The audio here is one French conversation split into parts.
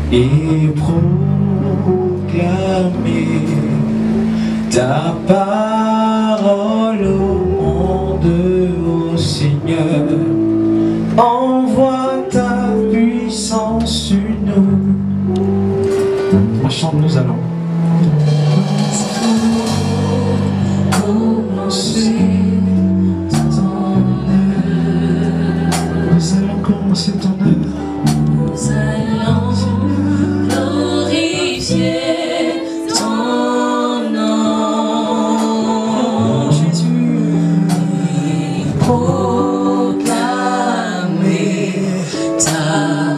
et proclamer ta parole au monde, ô Seigneur. Envoie ta puissance sur nous. On chante, nous allons commencer ton œuvre. Nous allons commencer ton œuvre. Nous allons glorifier ton nom, Jésus, et proclamer ta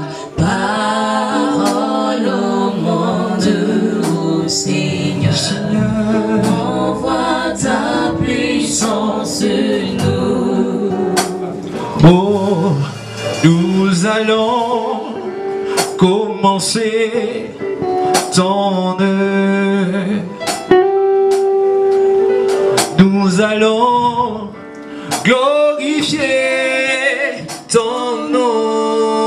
parole au monde, ô Seigneur. Envoie ta puissance sur nous. Oh, nous allons commencer ton œuvre. Nous allons glorifier ton nom.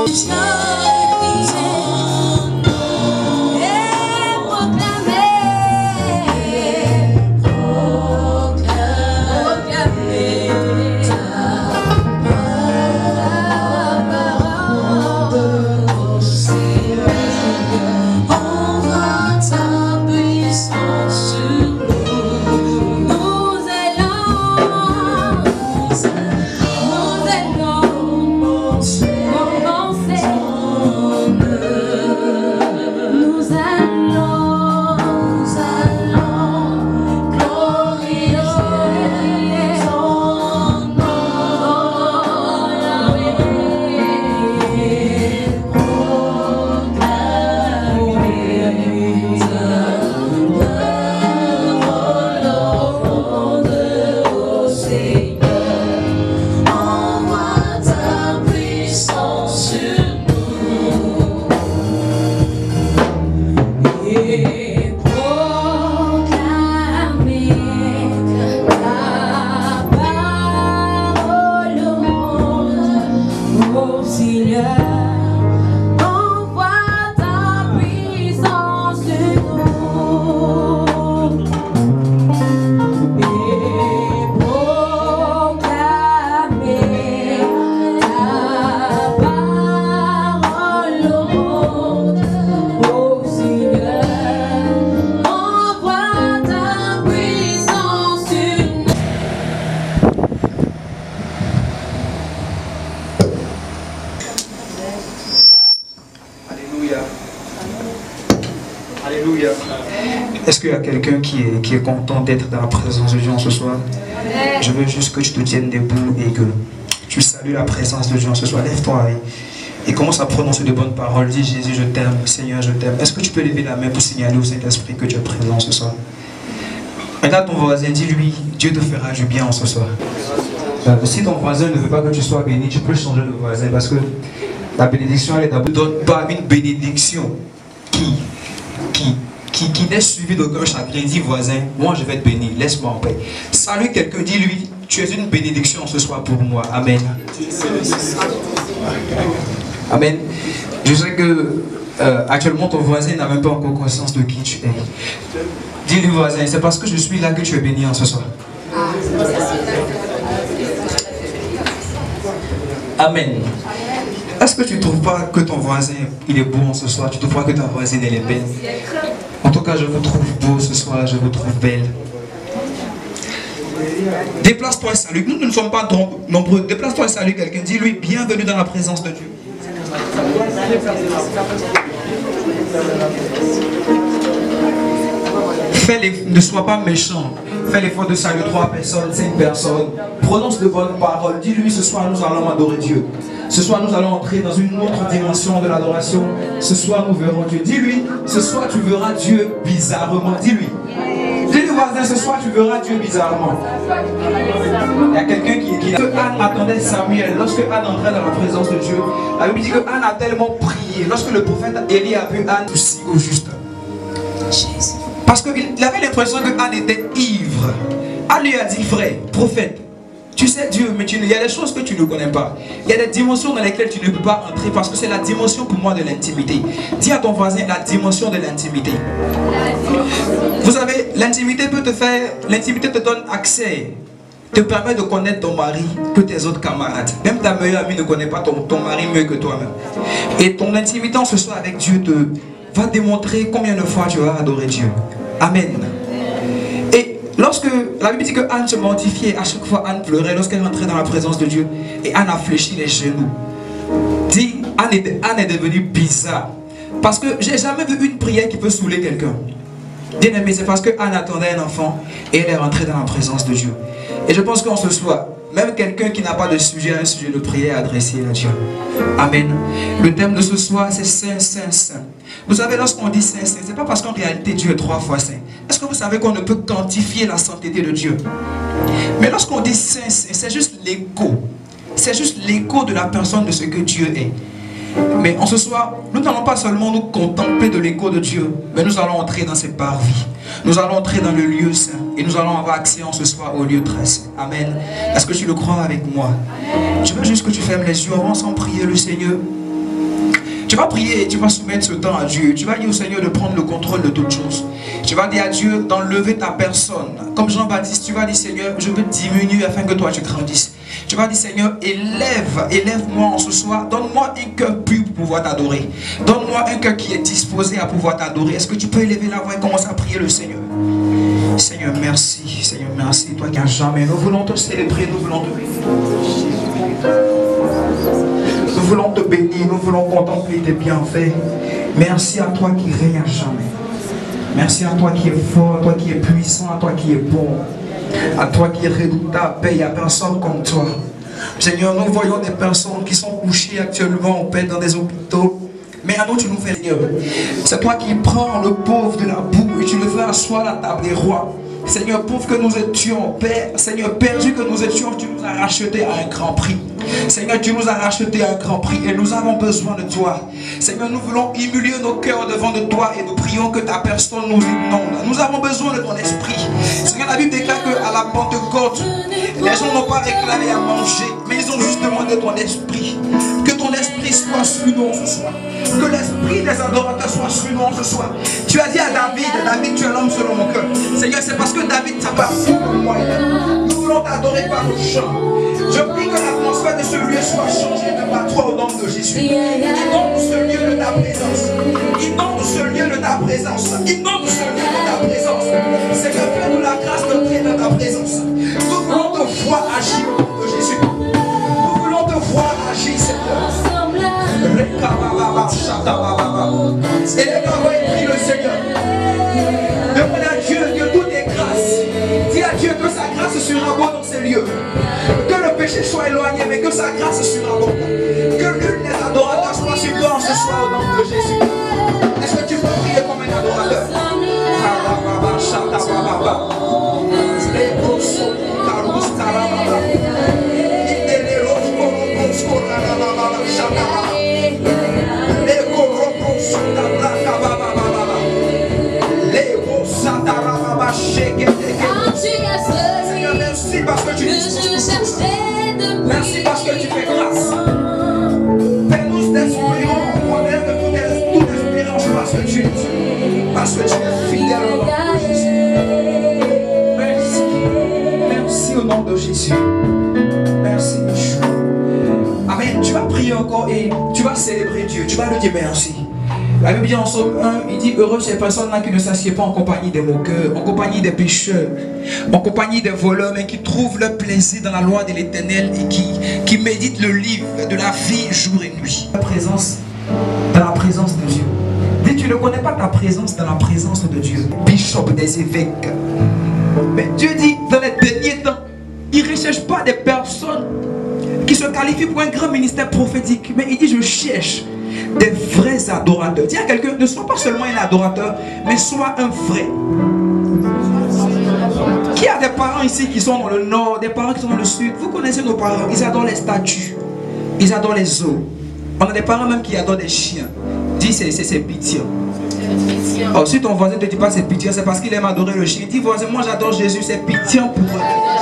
Alléluia. Est-ce qu'il y a quelqu'un qui est content d'être dans la présence de Dieu ce soir? Je veux juste que tu te tiennes debout et que tu salues la présence de Dieu ce soir. Lève-toi et commence à prononcer de bonnes paroles. Dis Jésus, je t'aime. Seigneur, je t'aime. Est-ce que tu peux lever la main pour signaler au Saint-Esprit que tu es présent ce soir? Regarde ton voisin, dis-lui, Dieu te fera du bien ce soir. Si ton voisin ne veut pas que tu sois béni, tu peux changer de voisin parce que la bénédiction, elle est d'abord. Ne donne pas une bénédiction qui n'est suivi d'aucun chagrin. Dis voisin, moi je vais te bénir, laisse-moi en paix. Salue quelqu'un, dis-lui, tu es une bénédiction ce soir pour moi. Amen. Amen. Je sais que actuellement ton voisin n'a même pas encore conscience de qui tu es. Dis-lui voisin, c'est parce que je suis là que tu es béni en ce soir. Amen. Est-ce que tu ne trouves pas que ton voisin il est beau en ce soir? Tu ne trouves pas que ta voisine elle est belle? En tout cas, je vous trouve beau ce soir, je vous trouve belle. Déplace-toi et salue. Nous ne sommes pas nombreux. Déplace-toi et salue quelqu'un. Dis-lui bienvenue dans la présence de Dieu. Ne sois pas méchant. Fais l'effort de saluer 3 personnes, 5 personnes. Prononce de bonnes paroles. Dis-lui ce soir nous allons adorer Dieu. Ce soir nous allons entrer dans une autre dimension de l'adoration. Ce soir nous verrons Dieu. Dis-lui, ce soir tu verras Dieu bizarrement. Dis-lui. Dis-lui voisin, ce soir tu verras Dieu bizarrement. Il y a quelqu'un qui Anne attendait Samuel. Lorsque Anne entrait dans la présence de Dieu, la Bible dit que Anne a tellement prié. Lorsque le prophète Élie a vu Anne aussi au juste. Parce qu'il avait l'impression que Anne était ivre. Anne lui a dit, frère, prophète, Tu sais Dieu, mais il y a des choses que tu ne connais pas. Il y a des dimensions dans lesquelles tu ne peux pas entrer parce que c'est la dimension pour moi de l'intimité. Dis à ton voisin la dimension de l'intimité. Vous savez, l'intimité peut te faire, l'intimité te donne accès, te permet de connaître ton mari que tes autres camarades. Même ta meilleure amie ne connaît pas ton mari mieux que toi-même. Et ton intimité en ce soir avec Dieu va démontrer combien de fois tu vas adorer Dieu. Amen. Et lorsque la Bible dit que Anne se mortifiait, à chaque fois Anne pleurait lorsqu'elle rentrait dans la présence de Dieu. Et Anne a fléchi les genoux. Dit, Anne est devenue bizarre. Parce que j'ai jamais vu une prière qui peut saouler quelqu'un. Bien aimé, c'est parce que Anne attendait un enfant et elle est rentrée dans la présence de Dieu. Et je pense qu'en ce soir, même quelqu'un qui n'a pas de sujet, un sujet de prière adressé à Dieu. Amen. Le thème de ce soir, c'est Saint, Saint, Saint. Vous savez, lorsqu'on dit Saint, Saint, c'est pas parce qu'en réalité Dieu est 3 fois Saint. Est-ce que vous savez qu'on ne peut quantifier la sainteté de Dieu? Mais lorsqu'on dit Saint, Saint, c'est juste l'écho. C'est juste l'écho de la personne de ce que Dieu est. Mais en ce soir, nous n'allons pas seulement nous contempler de l'écho de Dieu, mais nous allons entrer dans ses parvis. Nous allons entrer dans le lieu saint et nous allons avoir accès en ce soir au lieu très saint. Amen. Est-ce que tu le crois avec moi? Je veux juste que tu fermes les yeux, on va ensemble prier le Seigneur. Tu vas prier et tu vas soumettre ce temps à Dieu. Tu vas dire au Seigneur de prendre le contrôle de toutes choses. Tu vas dire à Dieu d'enlever ta personne. Comme Jean-Baptiste, tu vas dire Seigneur, je veux diminuer afin que toi tu grandisses. Tu vas dire Seigneur, élève-moi en ce soir. Donne-moi un cœur pur pour pouvoir t'adorer. Donne-moi un cœur qui est disposé à pouvoir t'adorer. Est-ce que tu peux élever la voix et commencer à prier le Seigneur? Seigneur, merci. Seigneur, merci. Toi qui n'as jamais. Nous voulons te célébrer, nous voulons te bénir. Nous voulons te bénir, nous voulons contempler tes bienfaits. Merci à toi qui règne à jamais. Merci à toi qui es fort, à toi qui es puissant, à toi qui es bon, à toi qui es redoutable. Il n'y a personne comme toi. Seigneur, nous voyons des personnes qui sont couchées actuellement au Père dans des hôpitaux. Mais à nous, tu nous fais, Seigneur. C'est toi qui prends le pauvre de la boue et tu le fais asseoir à la table des rois. Seigneur, pauvre que nous étions, Père, Seigneur, perdu que nous étions, tu nous as rachetés à un grand prix. Seigneur, tu nous as rachetés à un grand prix et nous avons besoin de toi. Seigneur, nous voulons humilier nos cœurs devant de toi et nous prions que ta personne nous inonde. Nous avons besoin de ton esprit. Seigneur, la Bible déclare qu'à la Pentecôte, les gens n'ont pas réclamé à manger, mais ils ont juste demandé ton esprit. Que ton esprit soit sur nous ce soir. Que l'esprit des adorateurs soit sur nous ce soir. Tu as dit à David, tu es l'homme selon mon cœur. Seigneur, c'est parce que David t'a pas fait pour moi. Nous voulons t'adorer par le chant. Je prie que l'atmosphère de ce lieu soit changée devant toi au nom de Jésus. Inonde ce lieu de ta présence. Inonde ce lieu de ta présence. Inonde ce lieu de ta présence. Seigneur, fais-nous la grâce d'entrer dans ta présence. Nous voulons te voir agir au nom de Jésus. Nous voulons te voir agir, Seigneur. Et les paroles prient le Seigneur. Demande à Dieu que tout est grâce. Dis à Dieu que sa grâce surabonde dans ces lieux. Que le péché soit éloigné, mais que sa grâce surabonde. Que l'une des adorateurs soit sur toi ce soir au nom de Jésus. Est-ce que tu peux prier comme un adorateur? Seigneur, merci parce que tu nous merci parce que tu fais grâce. Fais-nous d'esprit, on connaît de toute espérance parce que tu es Dieu, parce que tu es fidèle au nom de Jésus. Merci, merci au nom de Jésus. Merci, Yeshua. Amen. Tu vas prier encore et tu vas célébrer Dieu. Tu vas lui dire merci. La Bible dit en Somme 1, il dit heureux ces personnes-là qui ne s'assiedent pas en compagnie des moqueurs, en compagnie des pécheurs, en compagnie des voleurs, mais qui trouvent leur plaisir dans la loi de l'Éternel et qui méditent le livre de la vie jour et nuit. Dans la présence de Dieu. Dis, tu ne connais pas ta présence dans la présence de Dieu. Bishop des évêques. Mais Dieu dit, dans les derniers temps, il ne recherche pas des personnes qui se qualifient pour un grand ministère prophétique, mais il dit, je cherche des vrais adorateurs. Dis à quelqu'un, ne sois pas seulement un adorateur, mais sois un vrai. Qui a des parents ici qui sont dans le nord, des parents qui sont dans le sud? Vous connaissez nos parents, ils adorent les statues, ils adorent les os. On a des parents même qui adorent des chiens. Dis c'est pitié. Oh, si ton voisin ne te dit pas c'est pitié, c'est parce qu'il aime adorer le chien. Dis voisin, moi j'adore Jésus, c'est pitié pour eux.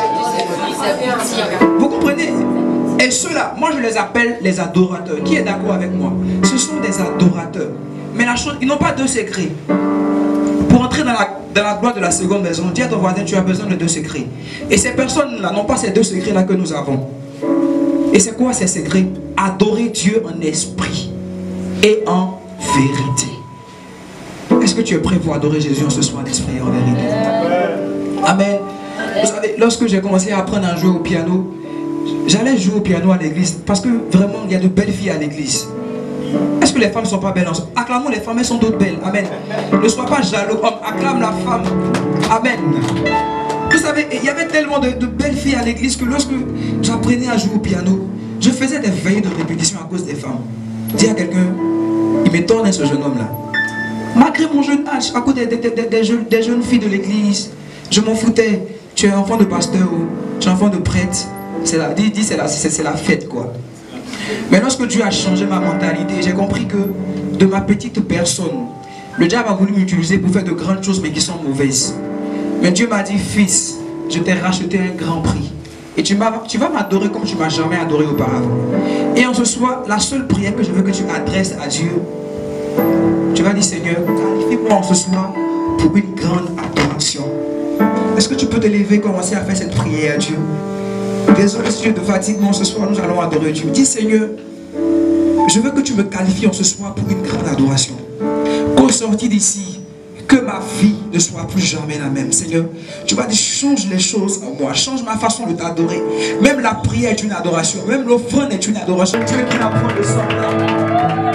Vous comprenez? Et ceux-là, moi je les appelle les adorateurs. Qui est d'accord avec moi? Ce sont des adorateurs. Mais la chose, ils n'ont pas deux secrets. Pour entrer dans la gloire de la seconde maison, dis à ton voisin, tu as besoin de deux secrets. Et ces personnes-là n'ont pas ces deux secrets-là que nous avons. Et c'est quoi ces secrets? Adorer Dieu en esprit et en vérité. Est-ce que tu es prêt pour adorer Jésus en ce soir en esprit et en vérité? Amen. Vous savez, lorsque j'ai commencé à apprendre à jouer au piano, j'allais jouer au piano à l'église parce que vraiment il y a de belles filles à l'église. Est-ce que les femmes ne sont pas belles? Acclamons les femmes, elles sont toutes belles. Amen. Ne sois pas jaloux, homme, acclame la femme. Amen. Vous savez, il y avait tellement de belles filles à l'église que lorsque j'apprenais à jouer au piano, je faisais des veillées de répétition à cause des femmes. Dis à quelqu'un, il m'étonne ce jeune homme-là. Malgré mon jeune âge, à cause des jeunes filles de l'église, je m'en foutais. Tu es enfant de pasteur ou tu es enfant de prêtre. C'est la fête quoi. Mais lorsque Dieu a changé ma mentalité, j'ai compris que de ma petite personne, le diable a voulu m'utiliser pour faire de grandes choses mais qui sont mauvaises. Mais Dieu m'a dit, fils, je t'ai racheté un grand prix. Et tu vas m'adorer comme tu ne m'as jamais adoré auparavant. Et en ce soir, la seule prière que je veux que tu adresses à Dieu, tu vas dire, Seigneur, qualifie-moi en ce soir pour une grande adoration. Est-ce que tu peux te lever et commencer à faire cette prière à Dieu? Désolé si tu te fatigues, mais ce soir nous allons adorer Dieu. Dis Seigneur, je veux que tu me qualifies en ce soir pour une grande adoration. Qu'au sortir d'ici, que ma vie ne soit plus jamais la même. Seigneur, tu vas dire change les choses en moi, change ma façon de t'adorer. Même la prière est une adoration, même l'offrande est une adoration. Dieu qui n'a point de semblable.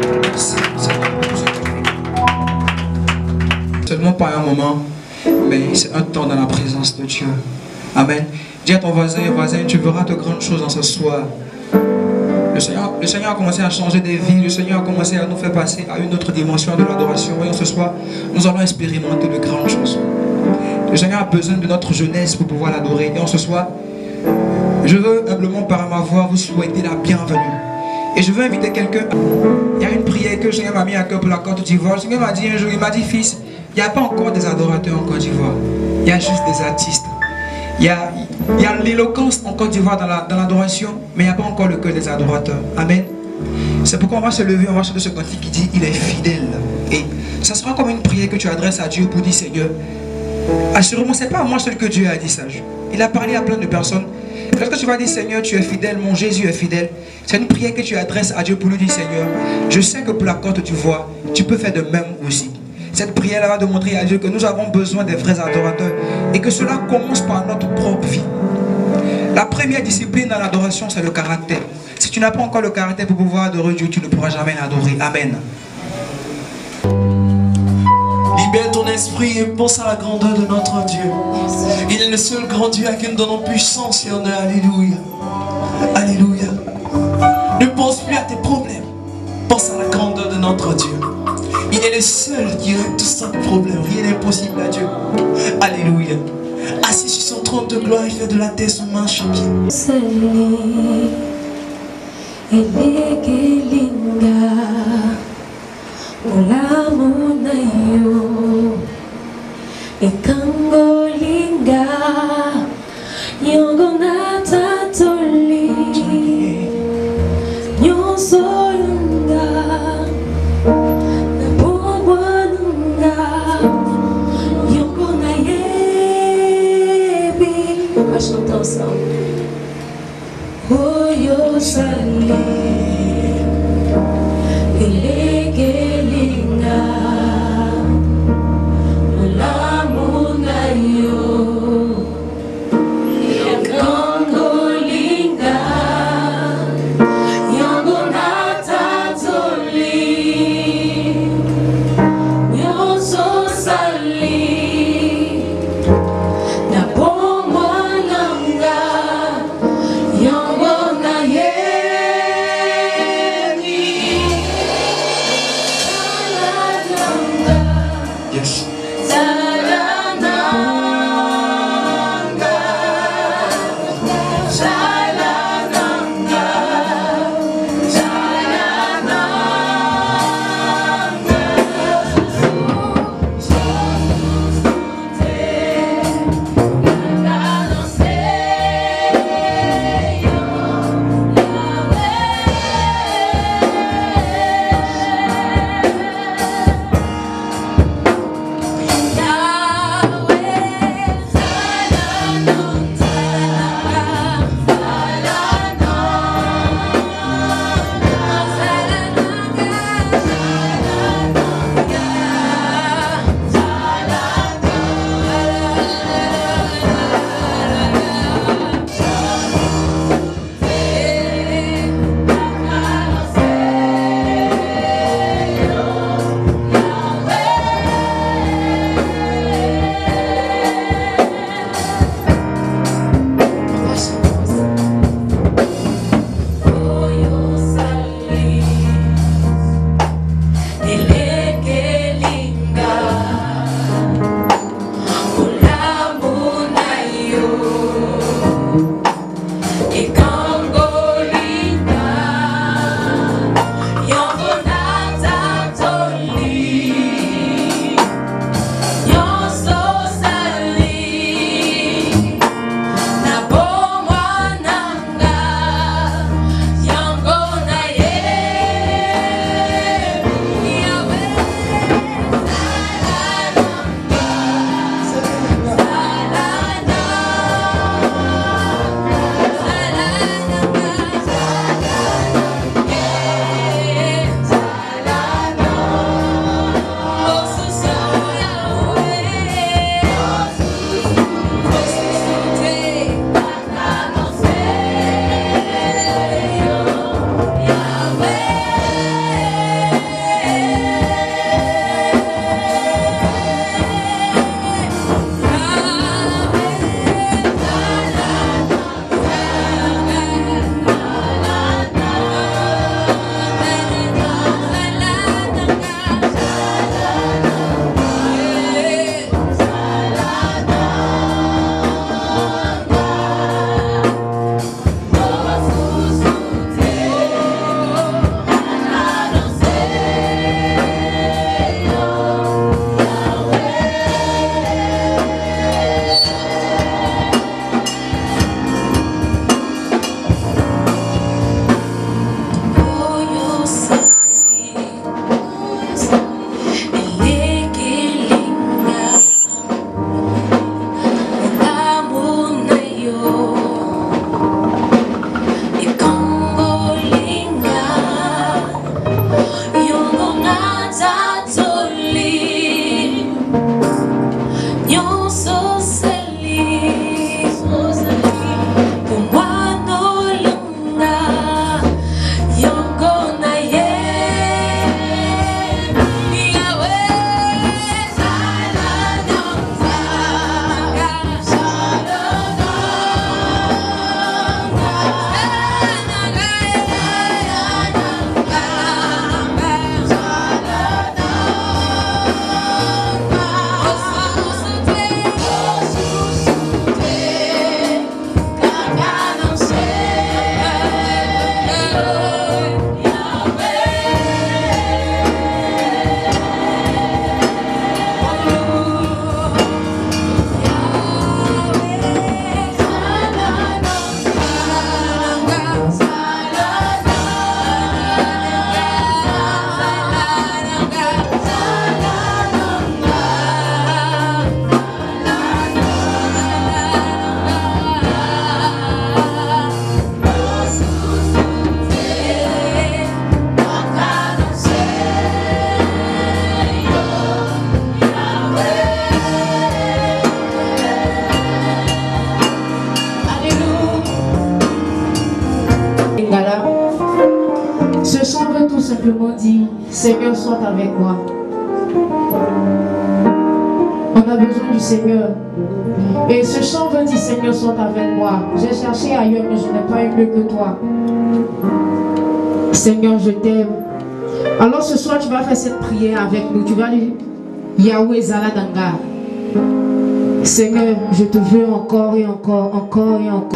Seulement pas un moment, mais c'est un temps dans la présence de Dieu. Amen. Dis à ton voisin, tu verras de grandes choses en ce soir. Le Seigneur a commencé à changer des vies. Le Seigneur a commencé à nous faire passer à une autre dimension de l'adoration. Et ce soir, nous allons expérimenter de grandes choses. Le Seigneur a besoin de notre jeunesse pour pouvoir l'adorer. Et en ce soir, je veux humblement par ma voix vous souhaiter la bienvenue. Et je veux inviter quelqu'un. Il y a une prière que le Seigneur m'a mis à cœur pour la Côte d'Ivoire. Le Seigneur m'a dit un jour, il m'a dit, fils, il n'y a pas encore des adorateurs en Côte d'Ivoire. Il y a juste des artistes. Il y a l'éloquence en Côte d'Ivoire dans l'adoration, mais il n'y a pas encore le cœur des adorateurs. Amen. C'est pourquoi on va se lever, on va chanter ce cantique qui dit il est fidèle. Et ça sera comme une prière que tu adresses à Dieu pour dire Seigneur, assurément, ce n'est pas à moi seul que Dieu a dit ça. Il a parlé à plein de personnes. Lorsque tu vas dire Seigneur, tu es fidèle, mon Jésus est fidèle, c'est une prière que tu adresses à Dieu pour lui dire Seigneur, je sais que pour la Côte d'Ivoire, tu peux faire de même aussi. Cette prière va démontrer à Dieu que nous avons besoin des vrais adorateurs et que cela commence par notre propre vie. La première discipline dans l'adoration, c'est le caractère. Si tu n'as pas encore le caractère pour pouvoir adorer Dieu, tu ne pourras jamais l'adorer. Amen. Libère ton esprit et pense à la grandeur de notre Dieu. Il est le seul grand Dieu à qui nous donnons puissance et honneur. Alléluia. Alléluia. Ne pense plus à tes problèmes. Pense à la grandeur de notre Dieu. Il est le seul qui règle tout ça de problème. Rien n'est impossible à Dieu. Alléluia. Assis sur son trône de gloire, il fait de la terre son marche pied. Chanter ensemble. Oh yo salé, elegelinga, olamuna yo, yangolinga, yangonata toli, yoso sali. Seigneur, sois avec moi. On a besoin du Seigneur. Et ce chant veut dire Seigneur, sois avec moi. J'ai cherché ailleurs, mais je n'ai pas eu mieux que toi. Seigneur, je t'aime. Alors ce soir, tu vas faire cette prière avec nous. Tu vas dire Yahweh Zaladanga. Seigneur, je te veux encore et encore, encore et encore.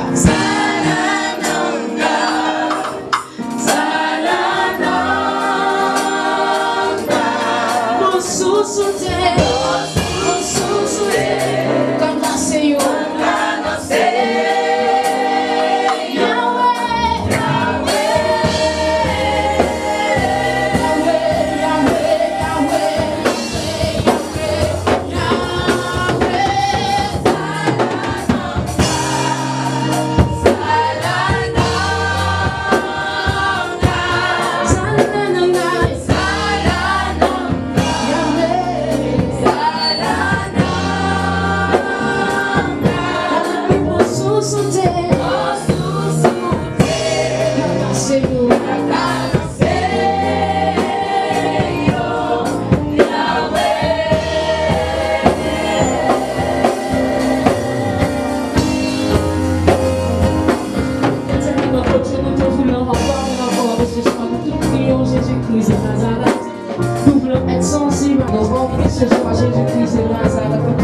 Jésus-Christ de Nazareth. Nous voulons être sensibles à nos reprises ce soir, Jésus-Christ de Nazareth.